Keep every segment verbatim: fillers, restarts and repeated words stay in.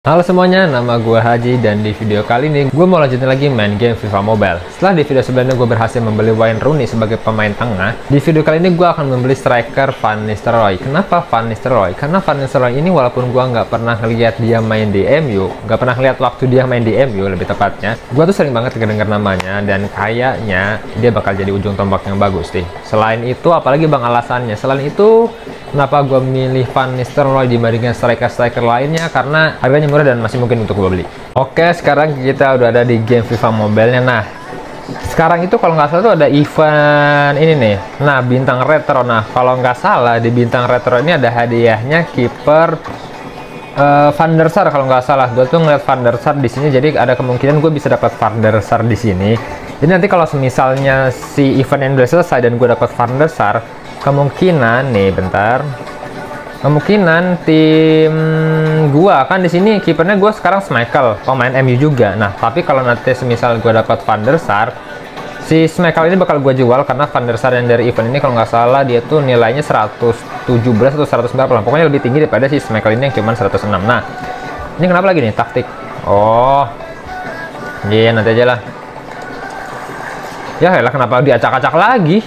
Halo semuanya, nama gue Haji dan di video kali ini gue mau lanjutin lagi main game FIFA Mobile. Setelah di video sebelumnya gue berhasil membeli Wayne Rooney sebagai pemain tengah, di video kali ini gue akan membeli striker Van Nistelrooy. Kenapa Van Nistelrooy? Karena Van Nistelrooy ini walaupun gue nggak pernah ngeliat dia main di M U, nggak pernah ngeliat waktu dia main di M U lebih tepatnya, gue tuh sering banget denger namanya dan kayaknya dia bakal jadi ujung tombak yang bagus nih. Selain itu, apalagi bang alasannya? Selain itu, kenapa gue milih Van Nistelrooy dibandingkan striker-striker lainnya? Karena harganya murah dan masih mungkin untuk gue beli. Oke, sekarang kita udah ada di game FIFA Mobile-nya. Nah, sekarang itu kalau nggak salah tuh ada event ini nih. Nah, bintang retro. Nah, kalau nggak salah di bintang retro ini ada hadiahnya kiper uh, Van der Sar kalau nggak salah. Gue tuh ngeliat Van der Sar di sini, jadi ada kemungkinan gue bisa dapat Van der Sar di sini. Jadi nanti kalau misalnya si event yang udah selesai dan gue dapat Van der Sar, kemungkinan nih, bentar. Kemungkinan tim gua kan di sini kipernya gua sekarang Schmeichel, pemain M U juga. Nah, tapi kalau nanti semisal gua dapat Van der Sar, si Schmeichel ini bakal gua jual karena Van der Sar yang dari event ini kalau nggak salah dia tuh nilainya seratus tujuh belas atau seratus berapa lah. Pokoknya lebih tinggi daripada si Schmeichel ini yang cuma seratus enam. Nah, ini kenapa lagi nih taktik? Oh, iya nanti aja lah. Ya elah, kenapa diacak-acak lagi?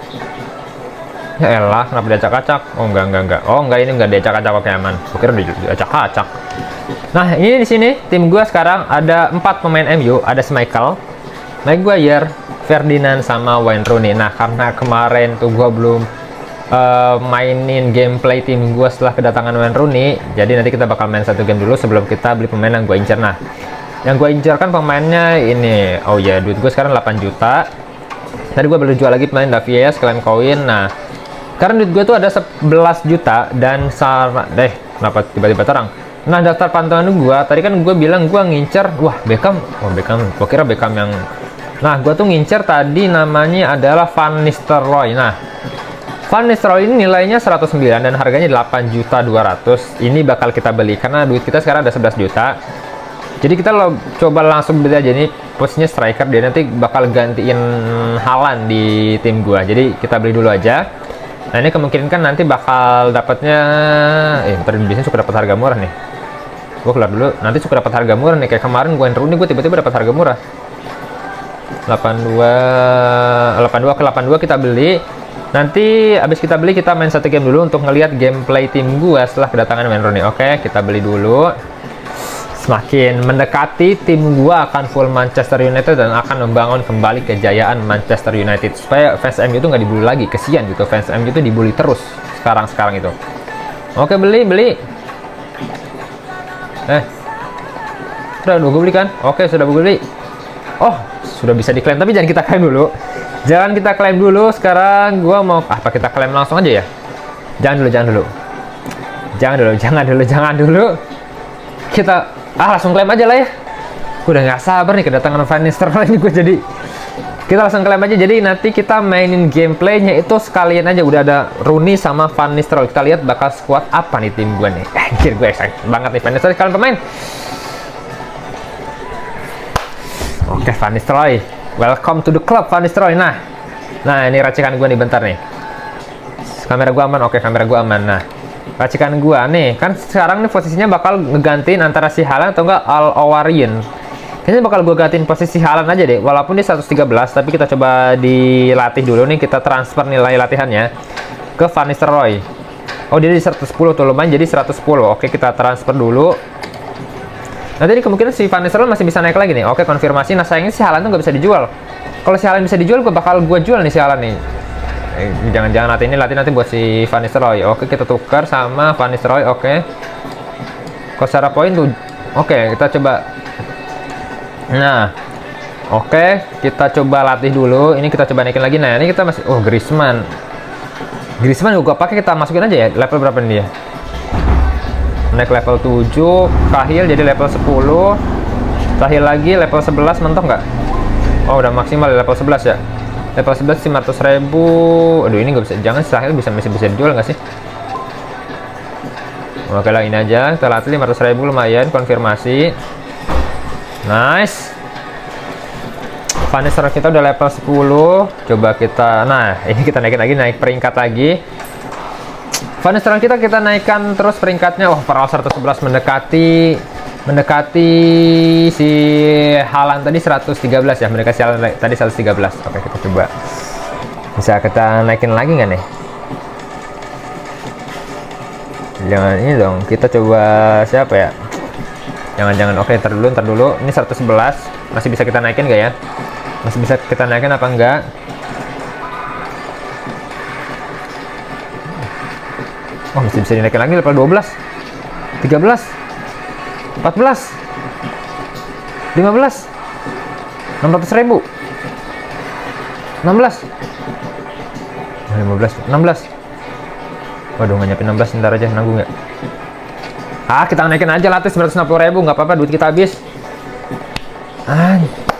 Ya elah, kenapa diacak-acak? Oh enggak, enggak, enggak. Oh enggak, ini enggak diacak-acak, oke aman. Kukira diacak-acak. Nah, ini di sini tim gue sekarang ada empat pemain M U, ada Schmeichel, Maguire, Ferdinand, sama Wayne Rooney. Nah, karena kemarin tuh gue belum uh, mainin gameplay tim gue setelah kedatangan Wayne Rooney, jadi nanti kita bakal main satu game dulu sebelum kita beli pemain yang gue incer. Nah, yang gue incer kan pemainnya ini. Oh ya, duit gue sekarang delapan juta. Tadi gue baru jual lagi pemain Davia sekalian koin. Nah, karena duit gue tuh ada sebelas juta dan salah deh, kenapa tiba-tiba terang. Nah, daftar pantauan gue tadi kan gue bilang gue ngincer, wah Beckham, oh Beckham, gue kira Beckham yang. Nah, gue tuh ngincer tadi namanya adalah Van Nistelrooy. Nah, Van Nistelrooy ini nilainya seratus sembilan dan harganya delapan juta dua ratus. Ini bakal kita beli karena duit kita sekarang ada sebelas juta. Jadi kita lo coba langsung beli aja nih, posisinya striker, dia nanti bakal gantiin Haaland di tim gue. Jadi kita beli dulu aja. Nah, ini kemungkinan kan nanti bakal dapatnya, eh ntar biasanya suka dapat harga murah nih. Gue keluar dulu, nanti suka dapat harga murah nih. Kayak kemarin gue Rooney, gue tiba-tiba dapat harga murah. delapan dua, delapan dua ke delapan dua kita beli. Nanti abis kita beli kita main satu game dulu untuk ngelihat gameplay tim gue setelah kedatangan Wayne Rooney. Oke, kita beli dulu. Semakin mendekati, tim gua akan full Manchester United dan akan membangun kembali kejayaan Manchester United supaya fans M U itu nggak dibully lagi. Kesian gitu, fans M U itu dibully terus sekarang-sekarang itu. Oke, beli beli eh udah gue beli kan? Oke, sudah gue beli. Oh, sudah bisa diklaim, tapi jangan kita klaim dulu. Jangan kita klaim dulu. Sekarang gua mau apa, kita klaim langsung aja ya? Jangan dulu, jangan dulu. Jangan dulu, jangan dulu, jangan dulu. Kita ah langsung klaim aja lah ya. Gue udah nggak sabar nih kedatangan Van Nistelrooy ini gue, jadi kita langsung klaim aja. Jadi nanti kita mainin gameplaynya itu sekalian aja. Udah ada Rooney sama Van Nistelrooy. Kita lihat bakal squad apa nih tim gue nih. Anjir, gue excited banget nih. Van Nistelrooy kalian pemain. Oke, Van Nistelrooy, welcome to the club Van Nistelrooy. Nah, nah ini racikan gue nih, bentar nih. Kamera gue aman. Oke, kamera gue aman. Nah, racikan gua nih kan sekarang nih posisinya bakal ngegantiin antara si Haaland atau enggak Al-Owarian. Kayaknya bakal gua gantiin posisi Haaland aja deh, walaupun dia seratus tiga belas, tapi kita coba dilatih dulu nih, kita transfer nilai latihannya ke Van Nistelrooy. Oh, dia di seratus sepuluh tuh, lumayan jadi seratus sepuluh. Oke, kita transfer dulu. Nanti ini kemungkinan si Van Nistelrooy masih bisa naik lagi nih. Oke, konfirmasi. Nah, sayangnya si Haaland tuh nggak bisa dijual. Kalau si Haaland bisa dijual, gua bakal gua jual nih si Haaland nih. Jangan-jangan nanti ini latih nanti buat si Van Nistelrooy. Oke, kita tukar sama Van Nistelrooy. Oke, kok secara poin tuh. Oke, kita coba. Nah, oke, kita coba latih dulu. Ini kita coba naikin lagi. Nah, ini kita masih. Oh, Griezmann. Griezmann gua pakai, kita masukin aja ya. Level berapa nih dia? Naik level tujuh. Cahill jadi level sepuluh. Cahill lagi level sebelas, mentok nggak? Oh, udah maksimal level sebelas ya. Level sebelas lima ratus ribu. Aduh, ini nggak bisa. Jangan Sahil bisa masih bisa dijual nggak sih? Oke lah, ini aja. Kita latih lima ratus ribu, lumayan. Konfirmasi. Nice. Van Nistelrooy kita udah level sepuluh. Coba kita. Nah, ini kita naikin lagi, naik peringkat lagi. Van Nistelrooy kita kita naikkan terus peringkatnya. Oh, overall seratus sebelas mendekati. mendekati si Haaland tadi seratus tiga belas ya, mendekati Haaland tadi seratus tiga belas. Oke, kita coba. Bisa kita naikin lagi nggak nih? Jangan ini dong, kita coba siapa ya? Jangan-jangan, oke, ntar dulu, ntar dulu. Ini seratus sebelas, masih bisa kita naikin nggak ya? Masih bisa kita naikin apa enggak? Oh, masih bisa dinaikin lagi level dua belas, tiga belas, empat belas, lima belas, enam ratus ribu, enam belas, lima belas, enam belas. Waduh, nggak nyampe enam belas, ntar aja, nanggung ya. Ah, kita naikin aja latih sembilan ratus enam puluh ribu, nggak apa-apa, duit kita habis. Ah,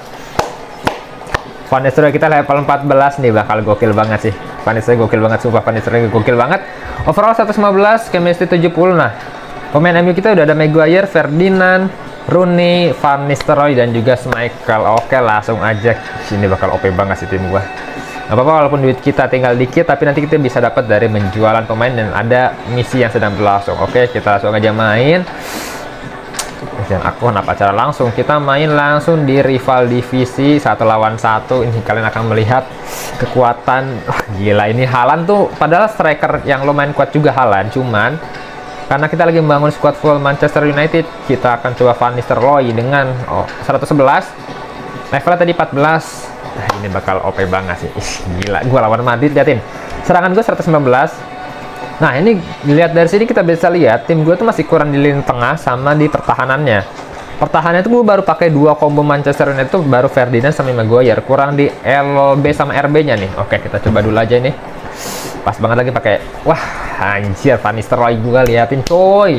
Van Nistelrooy kita level empat belas nih, bakal gokil banget sih. Van Nistelrooy gokil banget, sumpah Van Nistelrooy gokil banget. Overall seratus lima belas, chemistry tujuh puluh. Nah, pemain M U kita udah ada Maguire, Ferdinand, Rooney, Van Nistelrooy, dan juga Schmeichel. Oke, langsung aja. Sini bakal O P banget sih tim gua. Gak apa-apa walaupun duit kita tinggal dikit, tapi nanti kita bisa dapat dari menjualan pemain dan ada misi yang sedang berlangsung. Oke, kita langsung aja main. Dan aku kenapa cara langsung kita main langsung di rival divisi satu lawan satu. Ini kalian akan melihat kekuatan. Wah, gila, ini Haaland tuh padahal striker yang lumayan kuat juga Haaland, cuman karena kita lagi membangun squad full Manchester United, kita akan coba Van Nistelrooy dengan oh, seratus sebelas, levelnya tadi empat belas. Nah, ini bakal O P banget sih. Ih, gila, gua lawan Madrid, liatin serangan gue seratus sembilan belas. Nah, ini dilihat dari sini kita bisa lihat tim gue tuh masih kurang di lini tengah sama di pertahanannya. Pertahanannya tuh gue baru pakai dua combo Manchester United tuh, baru Ferdinand sama Maguire, kurang di L B sama R B-nya nih. Oke, kita coba dulu aja nih. Pas banget lagi pakai. Wah, anjir, Van Nistelrooy gue liatin coy.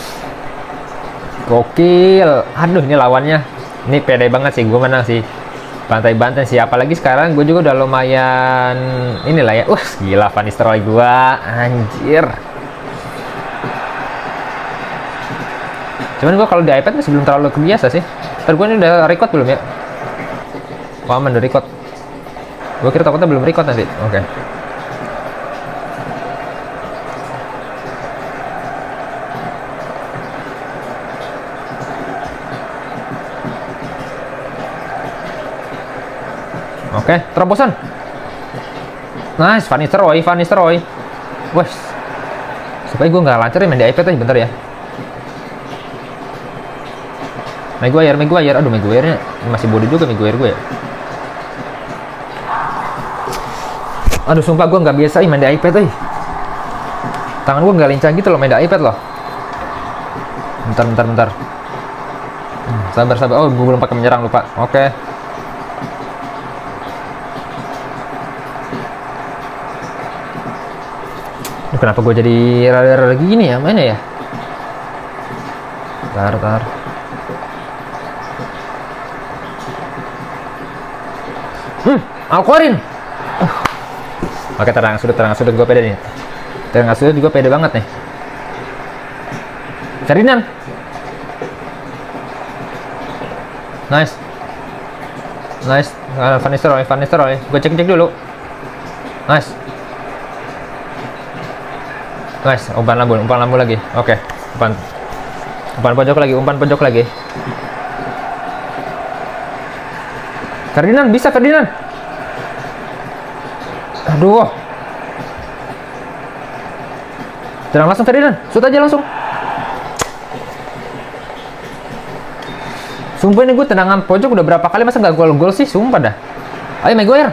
Gokil. Aduh, ini lawannya. Ini pede banget sih, gue menang sih. Bantai-bantai sih, apalagi sekarang gue juga udah lumayan inilah ya. Wah, gila Van Nistelrooy gua, anjir. Cuman gua kalau di iPad masih belum terlalu kebiasa sih. Ntar gua ini udah record belum ya? Oh, aman udah record. Gua kira takutnya belum record nanti. Oke. Okay. Oke, okay, terobosan. Nice, Van Nistelrooy, Van Nistelrooy. Wes. Supaya gue nggak lancar ya main di iPad aja bentar ya. Maguire, Maguire. Aduh, Maguire-nya masih bodoh juga Maguire gue ya. Aduh, sumpah gue nggak biasa main di iPad eh. Tangan gue nggak lincah gitu loh main di iPad loh. Bentar, bentar, bentar. Hmm, sabar, sabar. Oh, gue belum pakai menyerang, lupa. Oke. Okay. Kenapa gue jadi rada-rada gini ya mainnya ya? Tar, tar. Hmm, Alquarin. Uh. Oke, terang sudut, terang sudut gue pede nih. Terang sudut gue pede banget nih. Ferdinand. Nice. Nice. Van Nistelrooy, Van Nistelrooy. Gue cek-cek dulu. Nice. Nice, umpan lambu, umpan lambu lagi. Oke, okay. umpan, umpan pojok lagi, umpan pojok lagi. Ferdinand, bisa Ferdinand. Aduh. Serang langsung Ferdinand, shoot aja langsung. Sumpah ini gue tendangan pojok udah berapa kali, masa nggak gol-gol sih, sumpah dah. Ayo Maguire.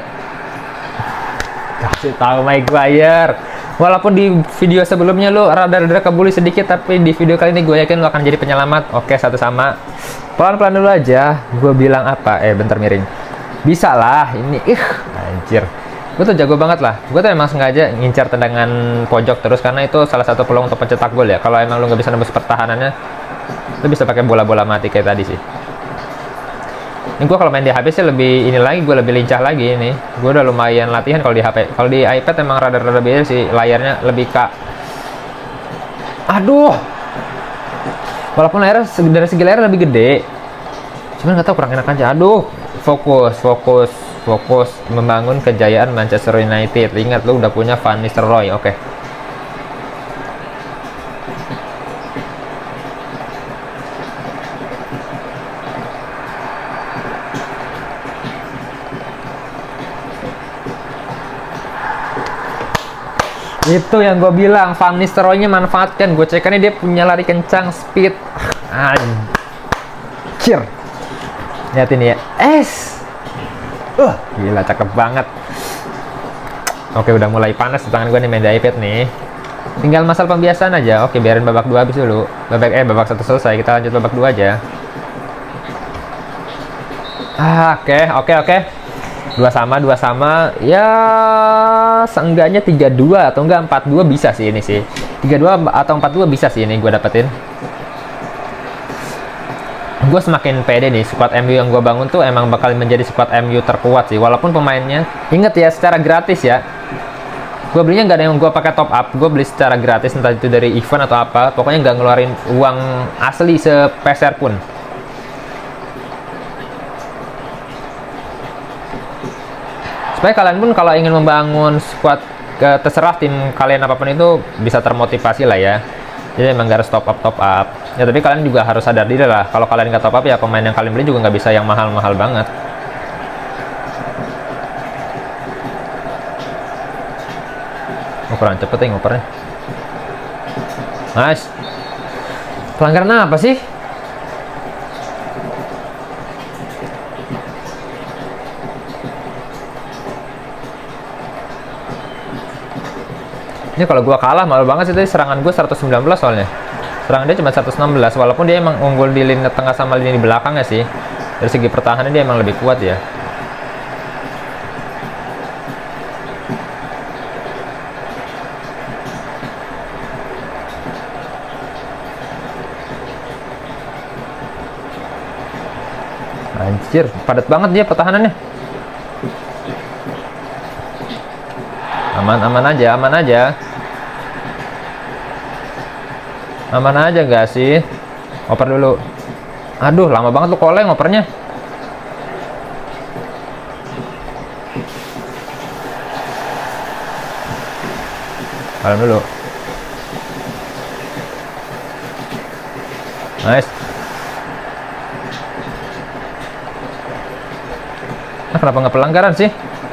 Kasih tahu Maguire. Walaupun di video sebelumnya lo rada-rada kebuli sedikit, tapi di video kali ini gue yakin lo akan jadi penyelamat. Oke, satu sama. Pelan-pelan dulu aja. Gue bilang apa? Eh, bentar miring. Bisa lah, ini. Ih, anjir. Gue tuh jago banget lah. Gue tuh emang sengaja ngincar tendangan pojok terus, karena itu salah satu peluang untuk pencetak gol ya. Kalau emang lo nggak bisa nembus pertahanannya, lo bisa pakai bola-bola mati kayak tadi sih. Ini gue kalau main di H P sih lebih ini lagi, gue lebih lincah lagi ini. Gue udah lumayan latihan kalau di H P. Kalau di iPad emang rada-rada beda sih, layarnya lebih kak. Aduh. Walaupun layar dari segi layar lebih gede, cuman nggak tahu kurang enak aja. Aduh. Fokus, fokus, fokus membangun kejayaan Manchester United. Ingat lu udah punya Van Nistelrooy, oke. Okay. Itu yang gue bilang, Van Nistelrooy-nya manfaatkan. Gue cekannya dia punya lari kencang, speed. Anjir. Lihat ini ya. Es. Uh, gila cakep banget. Oke, udah mulai panas di tangan gue nih main di iPad nih. Tinggal masalah pembiasaan aja. Oke, biarin babak dua habis dulu. Babak eh babak satu selesai, kita lanjut babak dua aja. Ah, oke, oke, oke. Dua sama, dua sama. Ya, seenggaknya tiga dua atau enggak empat dua bisa sih ini sih. tiga dua atau empat dua bisa sih ini gue dapetin. Gue semakin pede nih, squad M U yang gue bangun tuh emang bakal menjadi squad M U terkuat sih. Walaupun pemainnya, inget ya, secara gratis ya. Gue belinya nggak ada yang gue pakai top up, gue beli secara gratis, entah itu dari event atau apa. Pokoknya nggak ngeluarin uang asli sepeser pun. Supaya kalian pun kalau ingin membangun squad, ke, terserah tim kalian apapun itu bisa termotivasi lah ya. Jadi emang gak harus top up top up. Ya tapi kalian juga harus sadar diri lah. Kalau kalian nggak top up ya pemain yang kalian beli juga nggak bisa yang mahal-mahal banget. Oh, kurang cepet ya ngopernya. Nice. Pelanggaran apa sih? Ini kalau gua kalah malu banget sih, tadi serangan gua seratus sembilan belas soalnya. Serangan dia cuma seratus enam belas, walaupun dia emang unggul di lini tengah sama lini belakangnya sih. Dari segi pertahanan dia emang lebih kuat ya. Anjir, padat banget dia pertahanannya. Aman, aman aja, aman aja. Aman aja gak sih? Oper dulu. Aduh, lama banget tuh koleng opernya. Kalem dulu. Nice. Nah, kenapa nggak pelanggaran sih?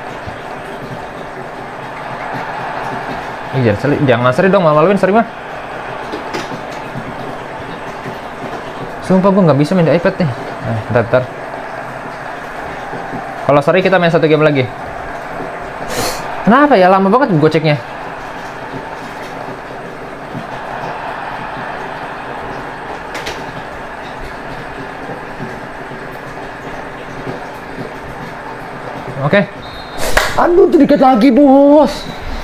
Ih, jangan seri, jangan seri dong, malu-maluin seri mah. Sumpah gue nggak bisa main di iPad nih. Nah, bentar, bentar. Kalau seri kita main satu game lagi. Kenapa ya lama banget gue ceknya? Oke. Aduh, sedikit lagi, bos.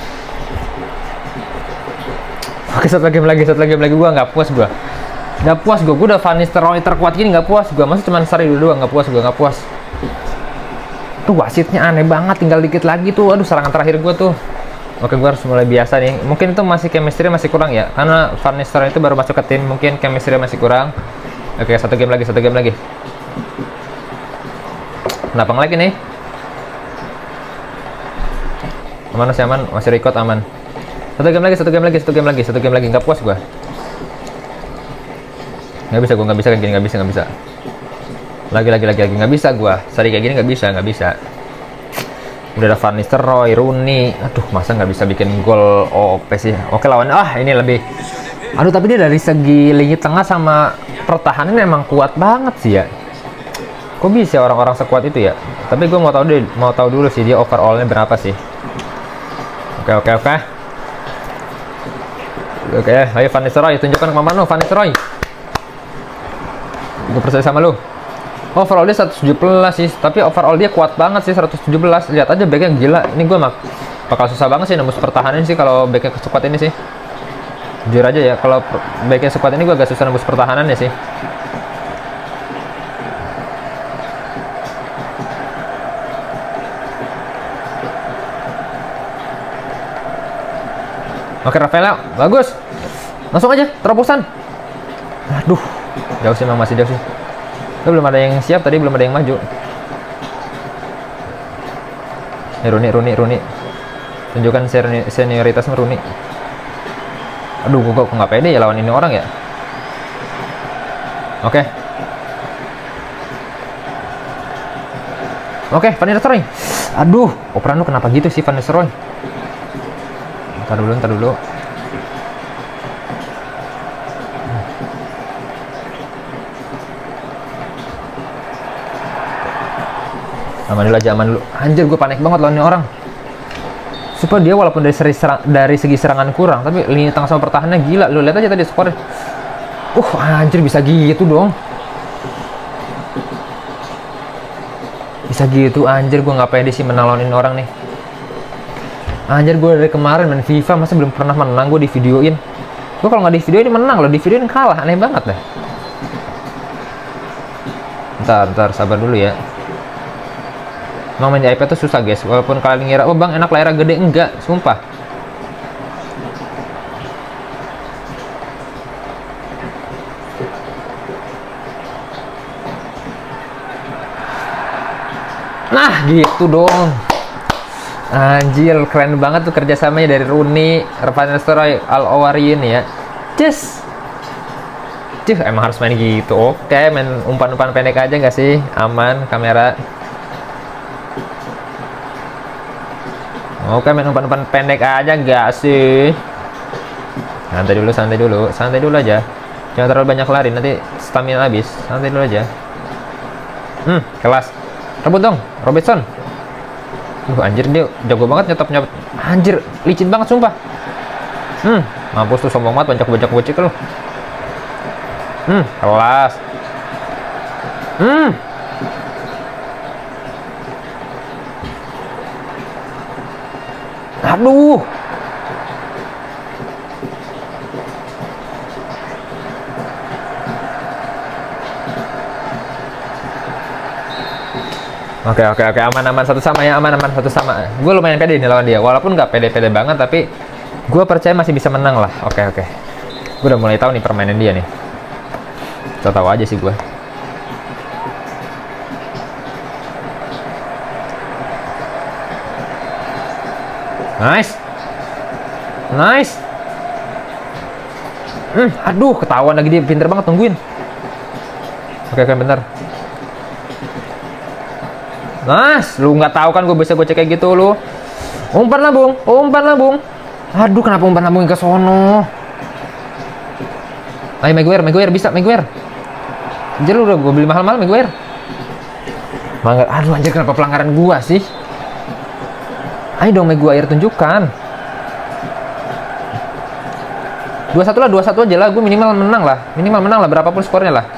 Oke, satu game lagi, satu game lagi. Gua nggak puas, gua. Nggak puas gua. Gua udah Van Nistelrooy terkuat gini nggak puas gua. Masih cuma seri dulu doang, nggak puas gua, nggak puas. Tuh wasitnya aneh banget, tinggal dikit lagi tuh. Aduh, serangan terakhir gua tuh. Oke, gua harus mulai biasa nih. Mungkin itu masih chemistry masih kurang ya. Karena Van Nistelrooy itu baru masuk ke tim, mungkin chemistry masih kurang. Oke, satu game lagi, satu game lagi. Kenapa lagi nih? Aman, masih aman, masih record aman. Satu game lagi, satu game lagi, satu game lagi, satu game lagi. Nggak puas gua. Nggak bisa, gua nggak bisa kayak gini, nggak bisa, nggak bisa. Lagi, lagi, lagi, lagi, nggak bisa gua. Seri kayak gini nggak bisa, nggak bisa. Udah ada Van Nistelrooy, Rooney. Aduh, masa nggak bisa bikin gol O P sih? Oke, lawan. Ah, ini lebih. Aduh, tapi dia dari segi lini tengah sama pertahanan emang kuat banget sih ya. Kok bisa orang-orang sekuat itu ya? Tapi gua mau tahu deh, mau tahu dulu sih dia overallnya berapa sih? Oke, oke, oke. Oke, ayo Van Nistelrooy, tunjukkan kemampuan lu, Van Nistelrooy. Gue percaya sama lu. Overall dia seratus tujuh belas sih, tapi overall dia kuat banget sih seratus tujuh belas. Lihat aja backnya gila. Ini gue mak bakal susah banget sih nembus pertahanan sih kalau backnya sekuat ini sih. Jujur aja ya, kalau backnya sekuat ini gue agak susah nembus pertahanannya sih. Oke, Rafael, bagus. Langsung aja, terobosan. Aduh, jauh sih, memang masih jauh sih. Itu belum ada yang siap, tadi belum ada yang maju. Eh, Rooney, Rooney, Rooney. Tunjukkan senioritasmu, Rooney. Aduh, gue kok nggak pede ya lawan ini orang ya. Oke. Oke, Van Nistelrooy. Aduh, operan lu kenapa gitu sih, Van Nistelrooy? Ntar dulu, ntar dulu. Aman dulu aja, aman dulu. Anjir, gue panik banget lawan ini orang. Supaya dia walaupun dari segi, serang, dari segi serangan kurang, tapi lini tengah sama pertahanannya gila. Lu lihat aja tadi skornya. Uh, anjir bisa gitu dong. Bisa gitu, anjir gue nggak pede sih menang lawan ini orang nih. Anjir, gue dari kemarin main FIFA masa belum pernah menang, gue di videoin. Gue kalau nggak di videoin menang loh, di videoin kalah, aneh banget deh. Ntar, ntar sabar dulu ya. Emang main di iPad tuh susah guys, walaupun kalian ngira, oh bang enak layar gede, enggak, sumpah. Nah gitu dong. Anjir, keren banget tuh kerjasamanya dari Rooney, Van Nistelrooy, Al-Owariin ya. Just Cih, emang harus main gitu. Oke, main umpan-umpan pendek aja nggak sih? Aman kamera. Oke, main umpan-umpan pendek aja nggak sih? Santai dulu, santai dulu, santai dulu aja. Jangan terlalu banyak lari, nanti stamina habis. Santai dulu aja. Hmm, kelas. Rebut dong, Robertson. Uh, anjir dia jago banget nyetop-nyetop. Anjir, licin banget sumpah. Hmm, mampus tuh, sombong banget, bancak-bancak bocik lu. Hmm, kelas. Hmm. Aduh. Oke oke oke, aman aman satu sama ya, aman aman satu sama. Gue lumayan pede nih lawan dia, walaupun nggak pede-pede banget, tapi gue percaya masih bisa menang lah. Oke oke. Gue udah mulai tahu nih permainan dia nih. Kita tahu aja sih gue. Nice. Nice. Hmm, aduh, ketahuan lagi dia, pinter banget nungguin. Oke, oke, bentar. Nice, lu nggak tahu kan gue bisa gocek kayak gitu lu. Umpan lah, Bung. Umpan lah, Bung. Aduh, kenapa umpan lambung ke sono? Ayo, Maguire, Maguire bisa, Maguire. Anjir, lu udah gue beli mahal-mahal, Maguire. Maguire, aduh anjir, kenapa pelanggaran gua sih? Ayo dong Maguire, tunjukkan. dua satu lah, dua satu aja lah. Gue minimal menang lah. Minimal menang lah, berapapun skornya lah.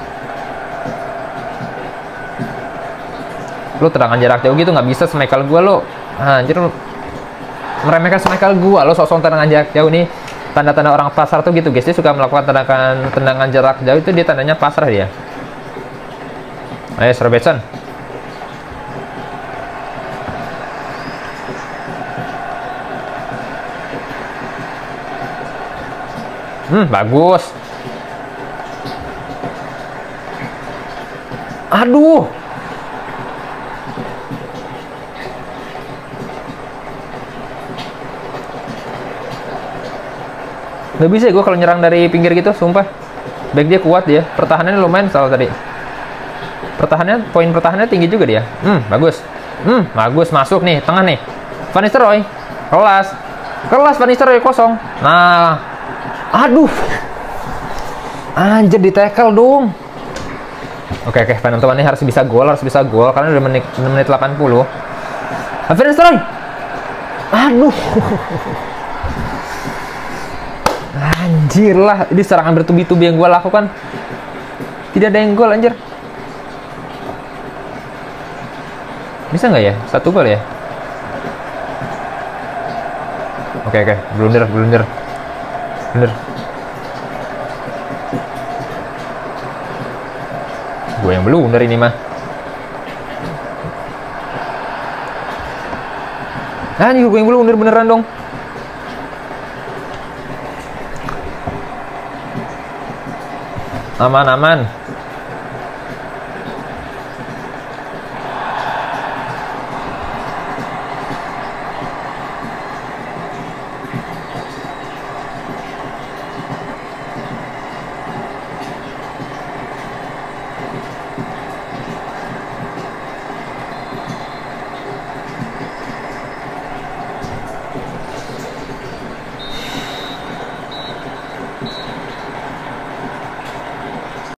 Lu tendangan jarak jauh gitu nggak bisa smekel gue lo. Anjir, lu meremehkan smekel gue lo, sosok tendangan jarak jauh nih. Tanda-tanda orang pasar tuh gitu guys, dia suka melakukan tendangan tendangan jarak jauh, itu dia tandanya pasrah dia. Ayo Robertson. Hmm, bagus. Aduh. Gak bisa gue kalau nyerang dari pinggir gitu, sumpah. Back dia kuat dia, pertahanannya lumayan soal tadi. Pertahanannya, poin pertahanannya tinggi juga dia. Hmm, bagus. Hmm, bagus, masuk nih, tengah nih. Van Nistelrooy, kelas. Kelas Van Nistelrooy kosong. Nah, aduh. Anjir, di tackle dong. Oke, oke, teman-teman ini harus bisa gol, harus bisa gol karena udah menit, menit delapan puluh. Van Nistelrooy. Aduh. Anjir lah, ini serangan bertubi-tubi yang gue lakukan. Tidak ada yang gol, anjir. Bisa nggak ya? Satu gol ya? Oke, oke. Blunder, blunder. Blunder. Gue yang blunder ini mah. Anjir, gue yang blunder beneran dong. Aman, aman.